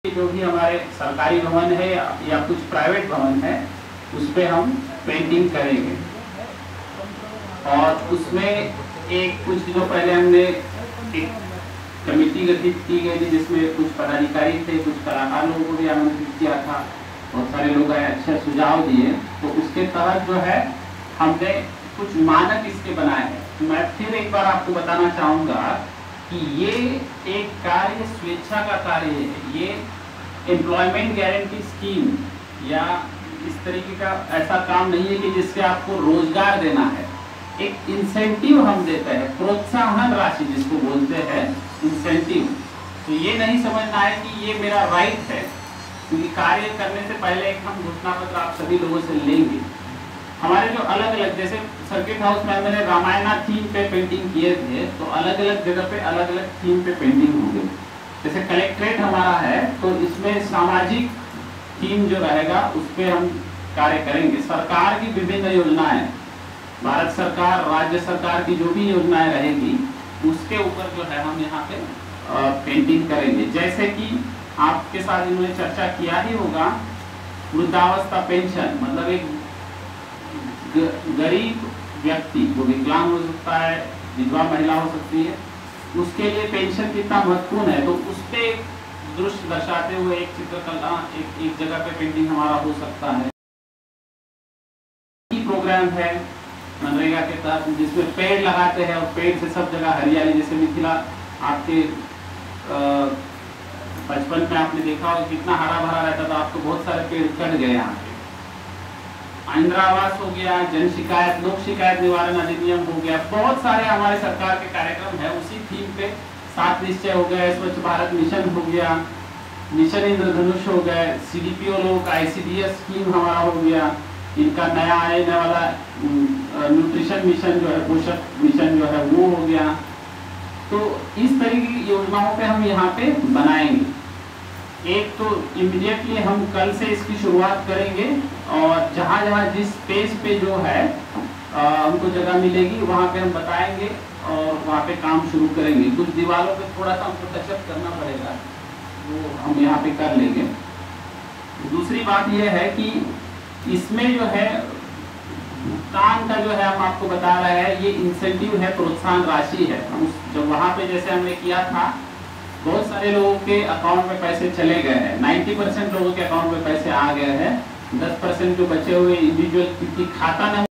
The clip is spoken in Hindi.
जो भी हमारे सरकारी भवन है या कुछ प्राइवेट भवन है उस पे हम पेंटिंग करेंगे। और उसमें एक कुछ दिनों पहले हमने एक कमेटी गठित की गई थी जिसमें कुछ पदाधिकारी थे, कुछ कलाकार लोगों को भी आमंत्रित किया था, बहुत सारे लोग आए, अच्छे सुझाव दिए। तो उसके तहत जो है हमने कुछ मानक इसके बनाए हैं। तो मैं फिर एक बार आपको बताना चाहूँगा कि ये एक कार्य स्वेच्छा का कार्य है। ये एम्प्लॉयमेंट गारंटी स्कीम या इस तरीके का ऐसा काम नहीं है कि जिससे आपको रोजगार देना है। एक इंसेंटिव हम देते हैं, प्रोत्साहन राशि जिसको बोलते हैं इंसेंटिव। तो ये नहीं समझना है कि ये मेरा राइट है, क्योंकि कार्य करने से पहले एक हम घोषणा पत्र आप सभी लोगों से लेंगे। हमारे जो अलग अलग, जैसे सर्किट हाउस में मैंने रामायणा थीम पे पेंटिंग किए थे, तो अलग अलग जगह पे अलग अलग थीम पे पेंटिंग होंगे। जैसे कलेक्ट्रेट हमारा है तो इसमें सामाजिक थीम जो रहेगा उस पर हम कार्य करेंगे। सरकार की विभिन्न योजनाएं, भारत सरकार, राज्य सरकार की जो भी योजनाएं रहेगी उसके ऊपर जो है हम यहाँ पे पेंटिंग करेंगे। जैसे कि आपके साथ इन्होंने चर्चा किया ही होगा, वृद्धावस्था पेंशन, मतलब एक गरीब व्यक्ति जो विकलांग हो सकता है, विधवा महिला हो सकती है, उसके लिए पेंशन कितना महत्वपूर्ण है। तो उस पे दृश्य दर्शाते हुए एक चित्रकला एक जगह पे पेंटिंग हमारा हो सकता है। प्रोग्राम है मनरेगा के तहत जिसमें पेड़ लगाते हैं और पेड़ से सब जगह हरियाली, जैसे मिथिला आपके बचपन में आपने देखा हो कितना हरा भरा रहता था, आपको बहुत सारे पेड़ कट गए यहाँ पे। इंदिरा आवास हो गया, जन शिकायत, लोक शिकायत निवारण अधिनियम हो गया, बहुत सारे हमारे सरकार के कार्यक्रम है उसी थीम पे। 7 निश्चय हो गए, स्वच्छ भारत मिशन हो गया, मिशन इंद्रधनुष हो गए, CDPO लोगों का ICDS स्कीम हमारा हो गया, इनका नया आने वाला न्यूट्रिशन मिशन जो है, पोषक मिशन जो है वो हो गया। तो इस तरीके की योजनाओं पे हम यहाँ पे बनाएंगे। एक तो इमीडिएटली हम कल से इसकी शुरुआत करेंगे और जहाँ जहाँ जिस पेज पे जो है हमको जगह मिलेगी वहाँ पे हम बताएंगे और वहाँ पे काम शुरू करेंगे। कुछ दीवारों पे थोड़ा सा हमको टचअप करना पड़ेगा, वो हम यहाँ पे कर लेंगे। दूसरी बात यह है कि इसमें जो है भुगतान का जो है हम आपको बता रहे हैं, ये इंसेंटिव है, प्रोत्साहन राशि है। जब वहाँ पे जैसे हमने किया था, बहुत सारे लोगों के अकाउंट में पैसे चले गए हैं, 90% लोगों के अकाउंट में पैसे आ गए हैं, 10% जो बचे हुए इंडिविजुअल की खाता नंबर